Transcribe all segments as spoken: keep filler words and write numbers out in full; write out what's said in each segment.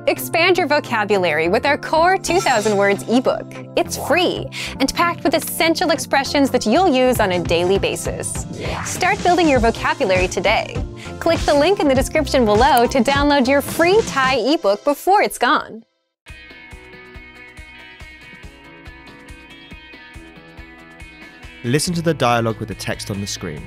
Expand your vocabulary with our Core two thousand Words ebook. It's free and packed with essential expressions that you'll use on a daily basis. Start building your vocabulary today. Click the link in the description below to download your free Thai ebook before it's gone. Listen to the dialogue with the text on the screen.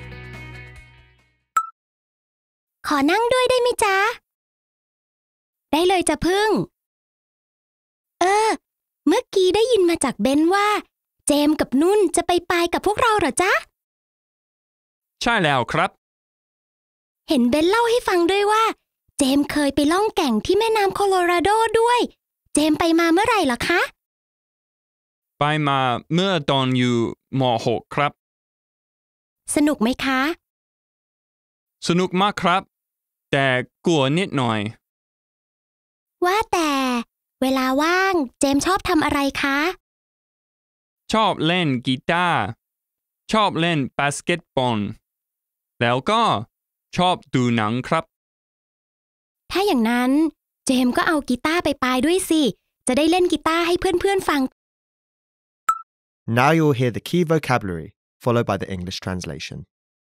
ขอนั่งด้วยได้ไหมจ๊ะได้เลยจ้ะพึ่งเออเมื่อกี้ได้ยินมาจากเบนว่าเจมกับนุ่นจะไปปายกับพวกเราเหรอจ๊ะใช่แล้วครับเห็นเบนเล่าให้ฟังด้วยว่าเจมเคยไปล่องแก่งที่แม่น้ำโคโลราโดด้วยเจมไปมาเมื่อไหร่ล่ะคะไปมาเมื่อตอนอยู่ม.หก ครับสนุกไหมคะสนุกมากครับแต่กลัวนิดหน่อยว่าแต่เวลาว่างเจมชอบทำอะไรคะชอบเล่นกีตาร์ชอบเล่นบาสเกตบอลแล้วก็ชอบดูหนังครับถ้าอย่างนั้นเจมก็เอากีตาร์ไปปายด้วยสิจะได้เล่นกีตาร์ให้เพื่อนๆฟัง Now you'll hear the key vocabulary followed by the English translation.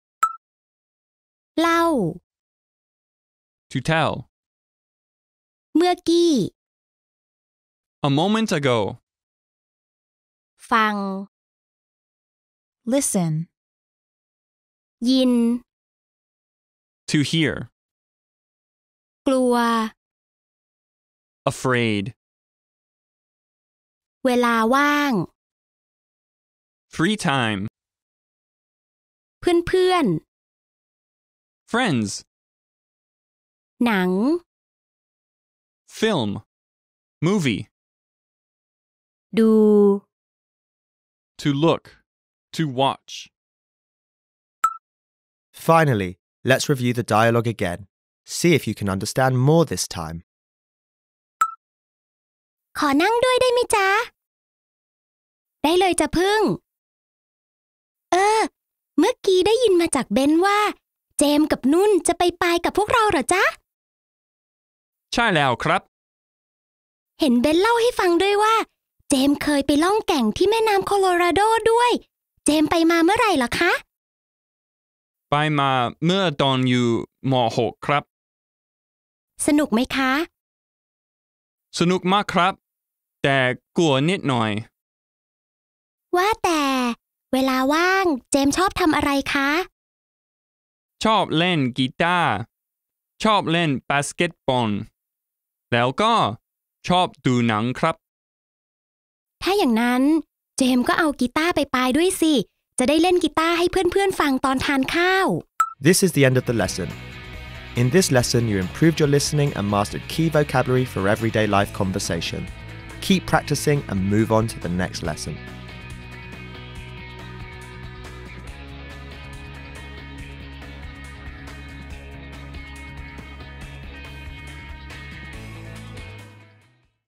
เล่า To tell เมื่อกี้ A moment ago ฟัง Listen ยิน To hear กลัว Afraid เวลาว่าง Free time เพื่อนๆ Friends หนัง Film Movie ดู To look To watch Finally, let's review the dialogue again. See if you can understand more this time. ขอนั่งด้วยได้ไหมจ๊ะได้เลยจ้ะพึ่งเออเมื่อกี้ได้ยินมาจากเบนว่าเจมกับนุ่นจะไปปายกับพวกเราเหรอจ๊ะใช่แล้วครับเห็นเบนเล่าให้ฟังด้วยว่าเจมเคยไปล่องแก่งที่แม่น้ำโคโลราโดด้วยเจมไปมาเมื่อไหร่ล่ะคะไปมาเมื่อตอนอยู่ม.หก ครับสนุกไหมคะสนุกมากครับแต่กลัวนิดหน่อยว่าแต่เวลาว่างเจมชอบทำอะไรคะชอบเล่นกีตาร์ชอบเล่นบาสเกตบอลแล้วก็ชอบดูหนังครับถ้าอย่างนั้นเจมก็เอากีตาร์ไปปายด้วยสิจะได้เล่นกีตาร์ให้เพื่อนๆฟังตอนทานข้าว This is the end of the lesson. In this lesson, you improved your listening and mastered key vocabulary for everyday life conversation. Keep practicing and move on to the next lesson.